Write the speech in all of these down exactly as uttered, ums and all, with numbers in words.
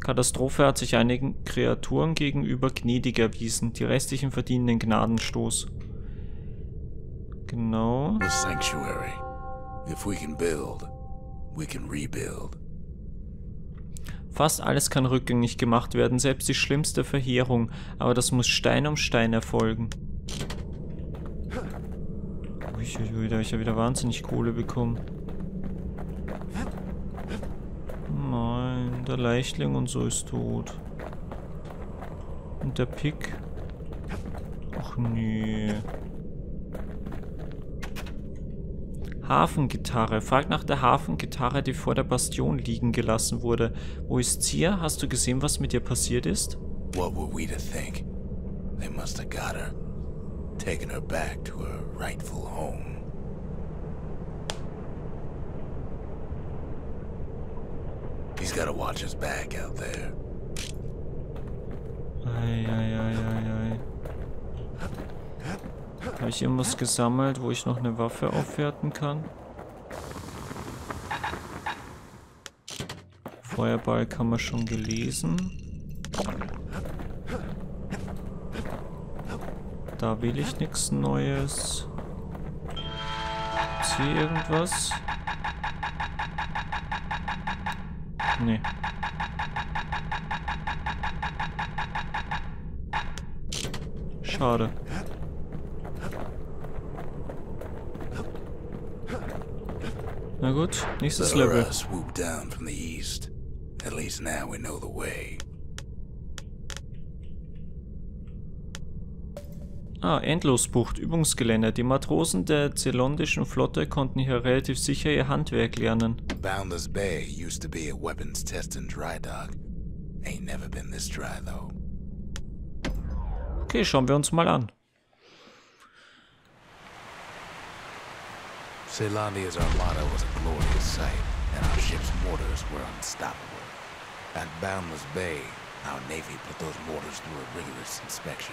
Katastrophe hat sich einigen Kreaturen gegenüber gnädig erwiesen. Die restlichen verdienen den Gnadenstoß. Genau. The sanctuary. If we can build, we can rebuild. Fast alles kann rückgängig gemacht werden, selbst die schlimmste Verheerung, aber das muss Stein um Stein erfolgen. Uiuiui, da habe ich ja wieder wahnsinnig Kohle bekommen. Nein, der Leichtling und so ist tot. Und der Pick? Ach nee. Hafengitarre. Frag nach der Hafengitarre, die vor der Bastion liegen gelassen wurde. Wo ist Ciri? Hast du gesehen, was mit ihr passiert ist? What were we to think? They must have got her. Taken her back to her rightful home. He's gotta watch his back out there. Ei, ei, ei, ei, ei. Habe ich irgendwas gesammelt, wo ich noch eine Waffe aufwerten kann? Feuerball kann man schon gelesen. Da will ich nichts Neues. Ist hier irgendwas? Nee. Schade. Na gut, nächstes Level. Swoop down from the east. At least now we know the way. Ah, Endlosbucht, Übungsgelände. Die Matrosen der zelondischen Flotte konnten hier relativ sicher ihr Handwerk lernen. Boundless Bay used to be a weapons test and dry dock. Ain't never been this dry though. Okay, schauen wir uns mal an. Celandia's armada was a glorious sight, and our ship's mortars were unstoppable. At Boundless Bay, our navy put those mortars through a rigorous inspection.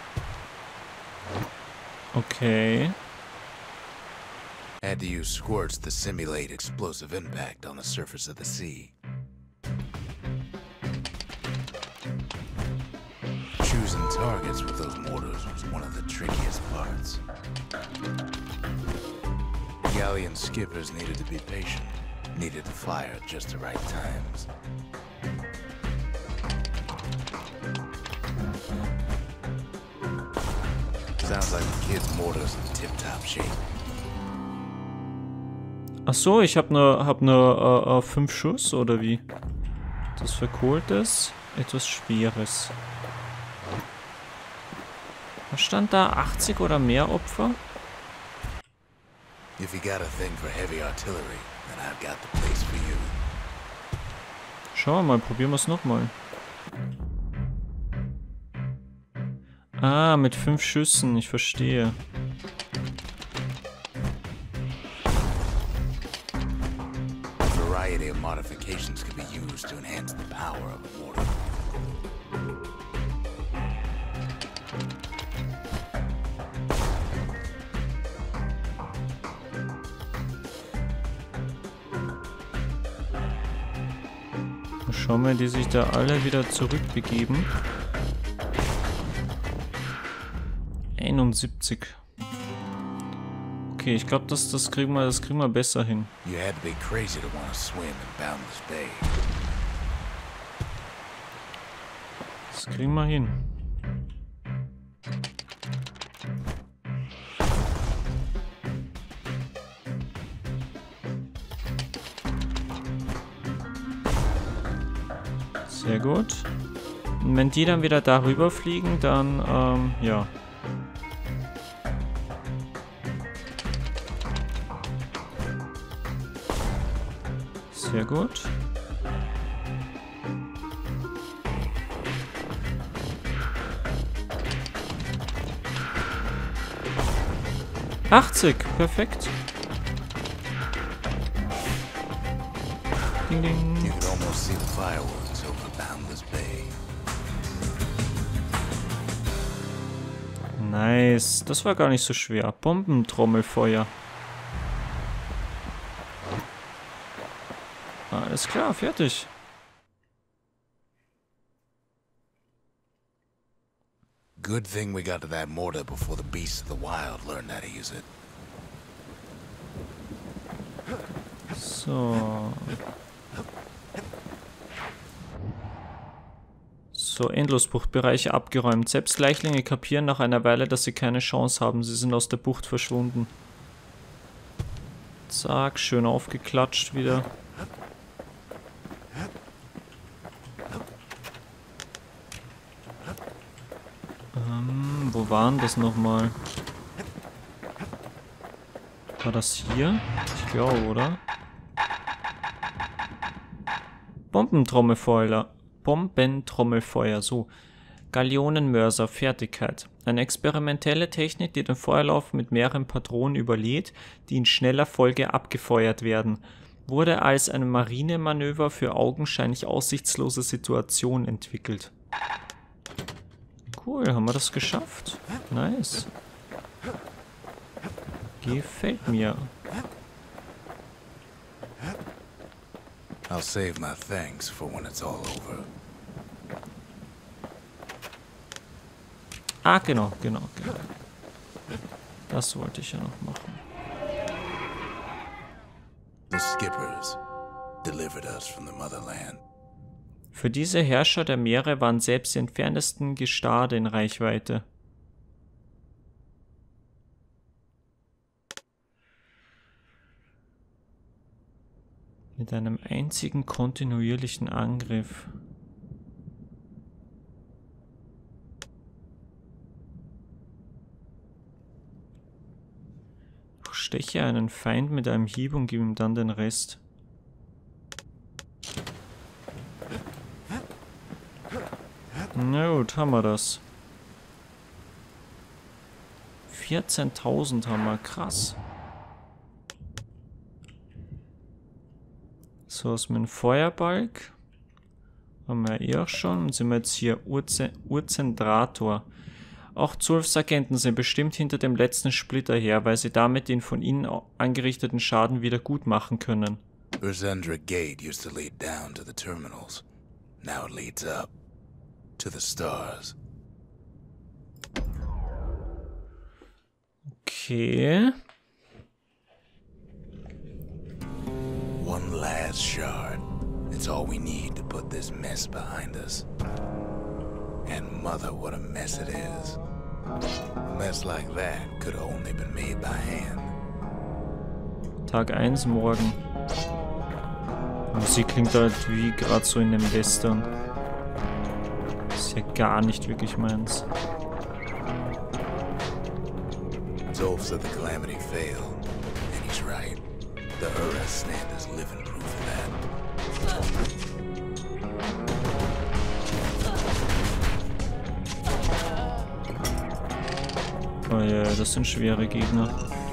Okay. Had to use squirts to simulate explosive impact on the surface of the sea. Choosing targets with those mortars was one of the trickiest parts. Galleon skippers needed to be patient, needed to fire at just the right times. Sounds like the kid's mortar's in tip-top shape. Ach so, ich habe ne, hab ne äh, äh, fünf Schuss oder wie? Das verkohltes, etwas Schweres. Was stand da? achtzig oder mehr Opfer? If you got a thing for heavy artillery, then I've got the place for you. Schauen wir mal, probieren wir es nochmal. Ah, mit fünf Schüssen, ich verstehe. A variety of modifications can be used to enhance the power of a mortar. Schauen wir, die sich da alle wieder zurückbegeben. einundsiebzig. Okay, ich glaube, das, das kriegen wir, das kriegen wir besser hin. You had to be crazy to want to swim in Boundless Bay. Das kriegen wir hin. Sehr gut. Und wenn die dann wieder darüber fliegen, dann, ähm, ja. Sehr gut. achtzig, perfekt. Ding, ding. You could almost see the fireworks over Boundless Bay. Nice, das war gar nicht so schwer. Bombentrommelfeuer. Alles klar, fertig. Good thing we got to that mortar before the beasts of the wild learned how to use it. So. So, Endlosbuchtbereiche abgeräumt. Selbst Leichlinge kapieren nach einer Weile, dass sie keine Chance haben. Sie sind aus der Bucht verschwunden. Zack, schön aufgeklatscht wieder. Ähm, wo waren das nochmal? War das hier? Ich glaube, oder? Bombentrommelfeuer. Bombentrommelfeuer, so. Galeonenmörser, Fertigkeit. Eine experimentelle Technik, die den Feuerlauf mit mehreren Patronen überlädt, die in schneller Folge abgefeuert werden. Wurde als ein Marinemanöver für augenscheinlich aussichtslose Situationen entwickelt. Cool, haben wir das geschafft? Nice. Gefällt mir. I'll save my thanks for when it's all over. Ah, genau, genau, genau. Das wollte ich ja noch machen. The skippers delivered us from the motherland. Für diese Herrscher der Meere waren selbst die entferntesten Gestade in Reichweite. Mit einem einzigen kontinuierlichen Angriff. Steche einen Feind mit einem Hieb und gib ihm dann den Rest. Na gut, haben wir das. vierzehntausend haben wir, krass. So, ist mit dem Feuerbalg. Haben wir eh auch schon. Und sind wir jetzt hier Urze Urzentrator. Auch Zulfsagenten sind bestimmt hinter dem letzten Splitter her, weil sie damit den von ihnen angerichteten Schaden wieder gut machen können. Urzendra Gate used to lead down to the terminals. Now it leads up to the stars. Okay. One last shard. It's all we need to put this mess behind us. And mother, what a mess it is. A mess like that could have only been made by hand. Tag eins morgen. Die Musik klingt halt wie gerade so in dem Western. Ist ja gar nicht wirklich meins. Zolf said the calamity failed, and he's right. The Ura stand is living proof of that. Oh ja, das sind schwere Gegner.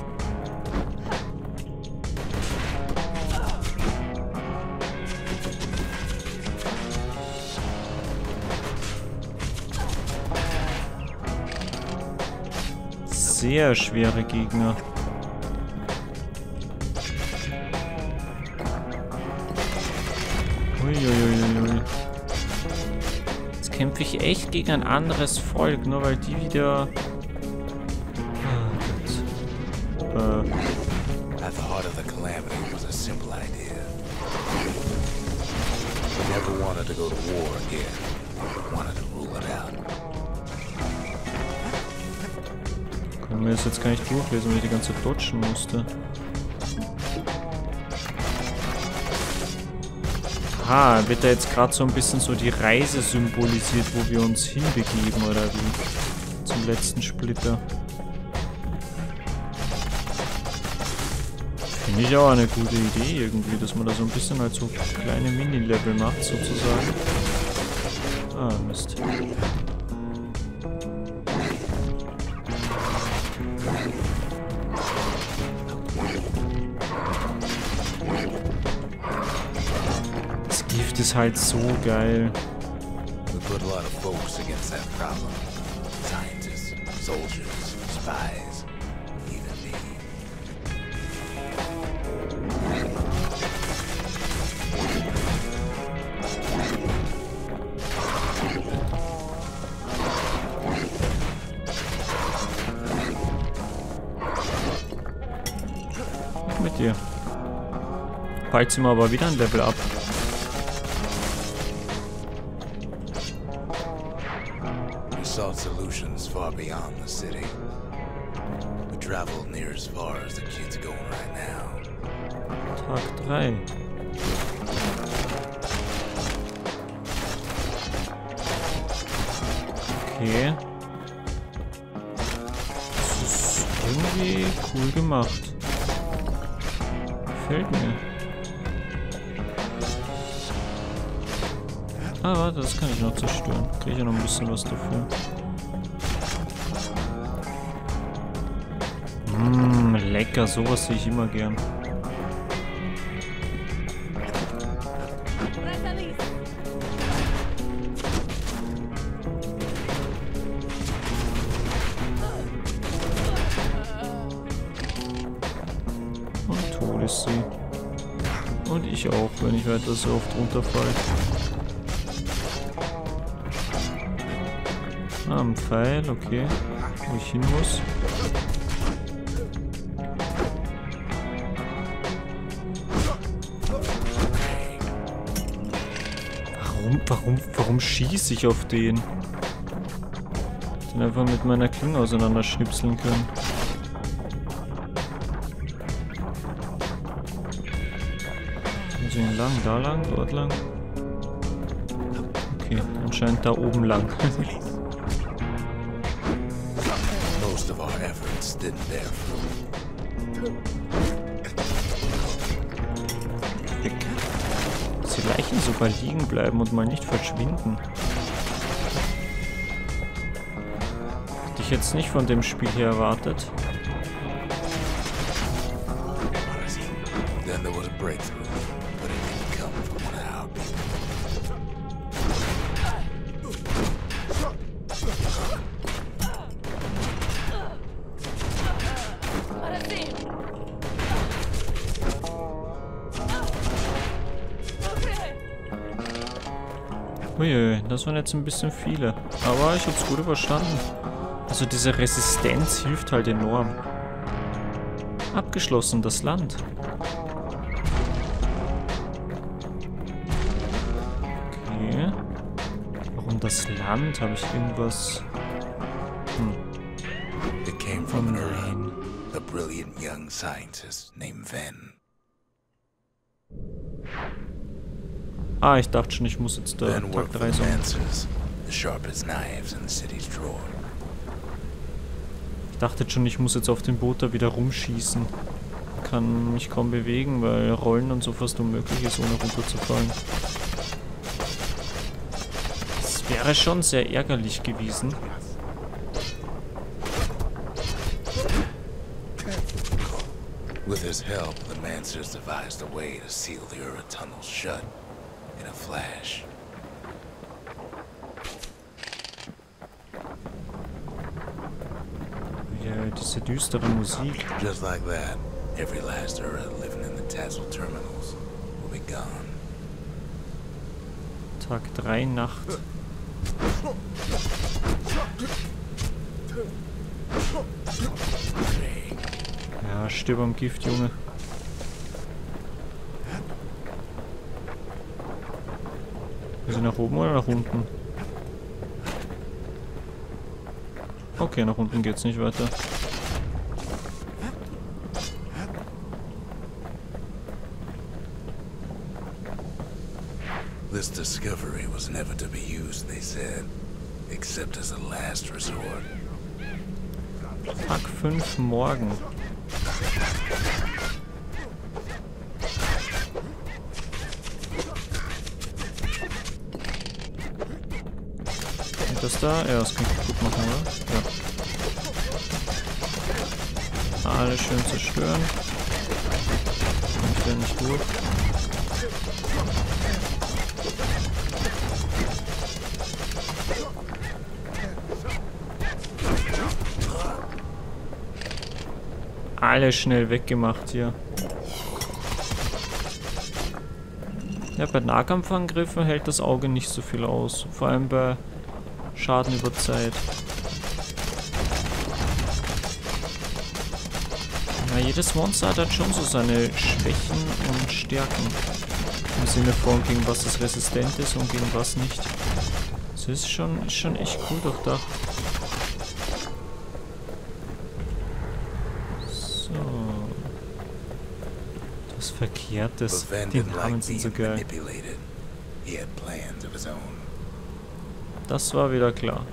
Sehr schwere Gegner. Uiuiuiui. Jetzt kämpfe ich echt gegen ein anderes Volk, nur weil die wieder... At the heart of the calamity was a simple idea. We never wanted to go to war again. We wanted to rule it out. Ich kann mir das jetzt gar nicht durchlesen, weil ich die ganze Zeit dodgen musste. Ah, wird da jetzt gerade so ein bisschen so die Reise symbolisiert, wo wir uns hinbegeben, oder wie? Zum letzten Splitter. Finde ich auch eine gute Idee irgendwie, dass man da so ein bisschen halt so kleine Mini-Level macht, sozusagen. Ah, Mist. Das Gift ist halt so geil. We put a lot of folks against that problem. Scientists, soldiers, spies, even me. dir. Bald sind wir aber wieder ein Level up. We sought solutions far beyond the city. We traveled near as far as the kid's going right now. Tag drei. Okay. Das ist irgendwie cool gemacht. Gefällt mir. Ah, warte, das kann ich noch zerstören. Kriege ich ja noch ein bisschen was dafür. Mmm, lecker. Sowas sehe ich immer gern. Und tot ist sie. Und ich auch, wenn ich weiter so oft runterfalle. Ah, ein Pfeil, okay. Wo ich hin muss. Warum, warum, warum schieße ich auf den? Den einfach mit meiner Klinge auseinanderschnipseln können. Muss ich ihn lang? Da lang? Dort lang? Okay, anscheinend da oben lang. Most of our efforts didn't bear fruit. Dass die Leichen sogar liegen bleiben und mal nicht verschwinden. Hätte ich jetzt nicht von dem Spiel hier erwartet. Then there was a breakthrough, but it didn't come from one of our Uiui, das waren jetzt ein bisschen viele. Aber ich hab's gut überstanden. Also diese Resistenz hilft halt enorm. Abgeschlossen, das Land. Okay. Warum das Land? Habe ich irgendwas... Hm. It came from an Earl, a brilliant young scientist named Ven. Ah, ich dachte schon, ich muss jetzt da Ven Tag worked for drei the sein. Mancers, the sharpest knives in the city's drawer. Ich dachte schon, ich muss jetzt auf dem Boot da wieder rumschießen. Kann mich kaum bewegen, weil Rollen und so fast unmöglich ist, ohne runterzufallen. Das wäre schon sehr ärgerlich gewesen. With his help, the Mancers devised a way to seal the Ura tunnels shut in a flash. Ja, diese düstere Musik. Just like that, every last Ura living in the Tassel terminals will be gone. Tag drei, Nacht. Ja, stirb am Gift, Junge. Ist sie nach oben oder nach unten? Okay, nach unten geht's nicht weiter. This discovery was never to be used, they said, except as a last resort. Tag fünf, morgen. Und das da? Ja, das kann ich gut machen, oder? Ja. Alles schön zerstören. Kommt ja nicht durch. Alles schnell weggemacht hier. Ja, bei Nahkampfangriffen hält das Auge nicht so viel aus. Vor allem bei Schaden über Zeit. Ja, jedes Monster hat halt schon so seine Schwächen und Stärken. Im Sinne von, gegen was es resistent ist und gegen was nicht. Das ist schon, ist schon echt cool durchdacht. So. Das Verkehrtes. Die Namen sind so geil. Das war wieder klar.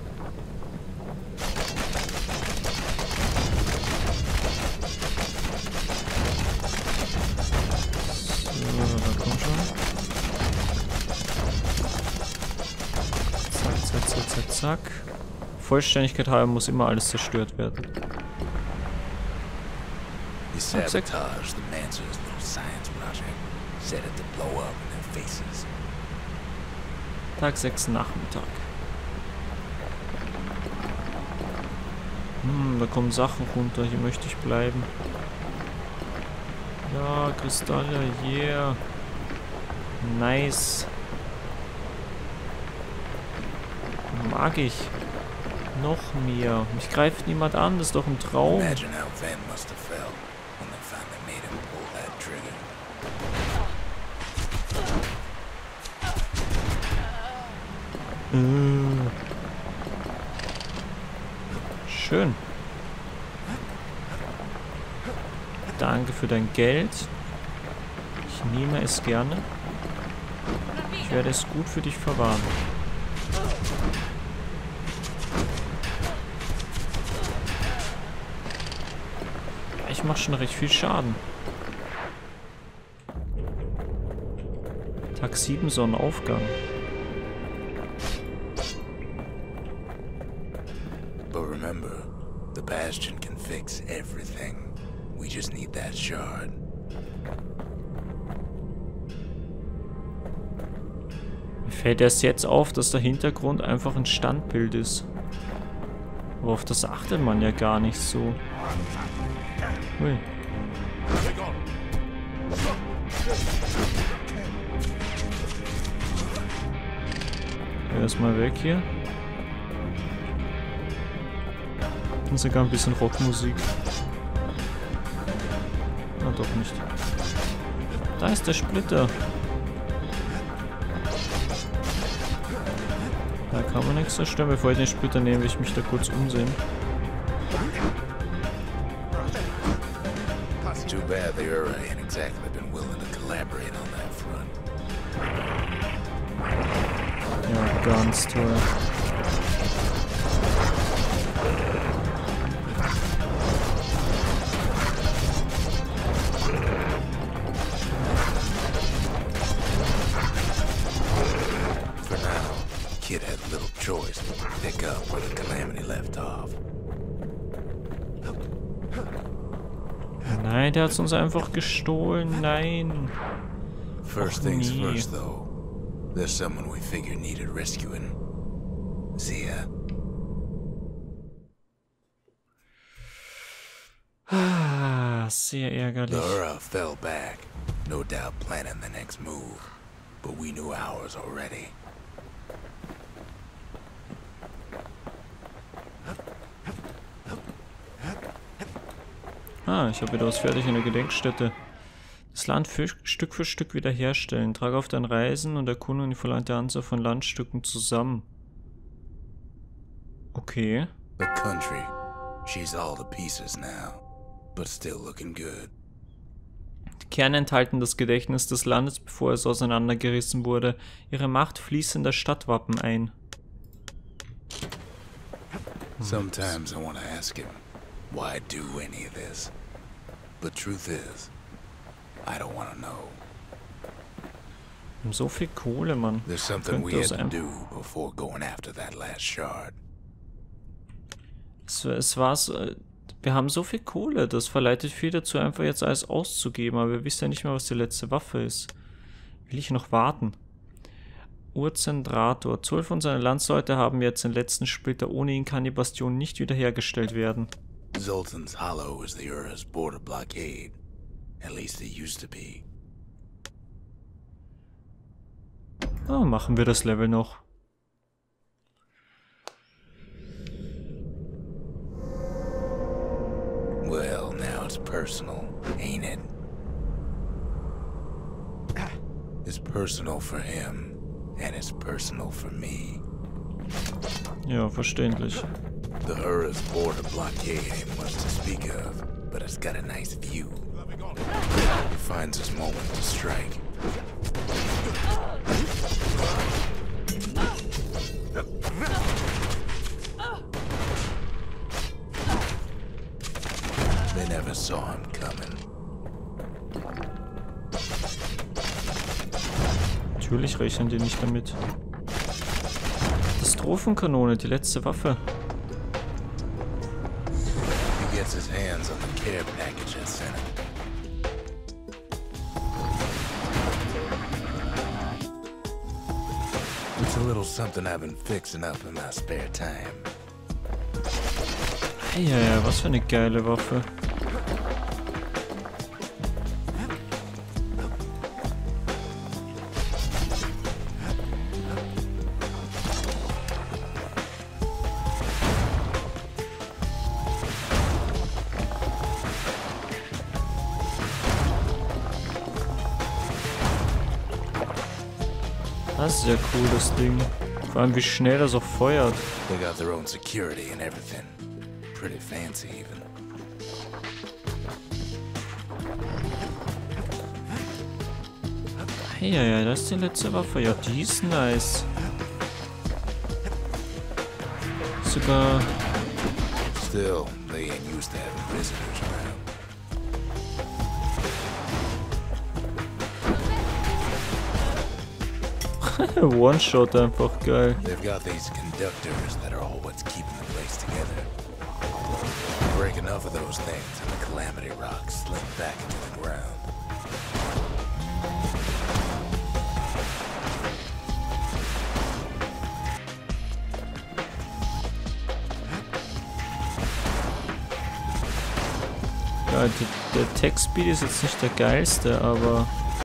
Zack, zack, zack, zack. Vollständigkeit halber muss immer alles zerstört werden. Zack, zack. Tag sechs Nachmittag. Hm, da kommen Sachen runter. Hier möchte ich bleiben. Ja, Kristalle, yeah. Nice. Mag ich. Noch mehr. Mich greift niemand an, das ist doch ein Traum. Äh. Schön. Danke für dein Geld. Ich nehme es gerne. Ich werde es gut für dich verwahren. Ich mache schon recht viel Schaden. Tag sieben Sonnenaufgang. But remember, the Bastion can fix everything. We just need that shard. Mir fällt erst jetzt auf, dass der Hintergrund einfach ein Standbild ist. Aber auf das achtet man ja gar nicht so. Ui. Erstmal weg hier. Und sogar ein bisschen Rockmusik. Na doch nicht. Da ist der Splitter. Da kann man nichts zerstören. Bevor ich den Splitter nehme, will ich mich da kurz umsehen. Too bad the Ura ain't exactly been willing to collaborate on that front. Ja, ganz toll. For now, Kid had little choice to pick up where the Calamity left off. Nein, der hat uns einfach gestohlen. Nein. First things first, though. There's someone we figure needed rescuing. Zia. Ah, sehr ärgerlich. The Ura fell back, no doubt planning the next move, but we knew ours already. Ah, ich habe wieder was fertig in der Gedenkstätte. Das Land für, Stück für Stück wiederherstellen. Trage auf deinen Reisen und erkunde die verlangte Anzahl von Landstücken zusammen. Okay. The country. She's all to pieces now, but still looking good. Die Kerne enthalten das Gedächtnis des Landes, bevor es auseinandergerissen wurde. Ihre Macht fließt in das Stadtwappen ein. Sometimes I want to ask him, why do any of this? But truth is, I don't want to know. So viel Kohle, Mann. There's something we had to do before going after that last shard. Es, es war so, wir haben so viel Kohle, das verleitet viel dazu, einfach jetzt alles auszugeben, aber wir wissen ja nicht mehr, was die letzte Waffe ist. Will ich noch warten? Urzentrator. Zwölf unserer Landsleute haben jetzt den letzten Splitter. Ohne ihn kann die Bastion nicht wiederhergestellt werden. Zoltan's Hollow is the Ura's border blockade. At least it used to be. Ah, machen wir das Level noch. Well, now it's personal, ain't it? It's personal for him, and it's personal for me. Ja, verständlich. The Hura's border blockade ain't much to speak of, but it's got a nice view. He finds his moment to strike. They never saw him coming. Natürlich rechnen die nicht damit. Katastrophenkanone, die letzte Waffe. He gets his hands on the care package I sent him. It's a little something I've been fixing up in my spare time. Ja, ja, was für eine geile Waffe. Das ist ja cool, das Ding. Vor allem, wie schnell das auch feuert. They got their own security and everything. Pretty fancy even. Hey, ja, ja, das ist die letzte Waffe. Ja, die ist nice. Sogar... Still, they ain't used to having visitors around. One-Shot einfach geil. They've got these conductors that are all what's keeping the place together. Break enough of those things and the Calamity Rocks slip back into the ground. Ja, die, der Text-Speed ist jetzt nicht der geilste, aber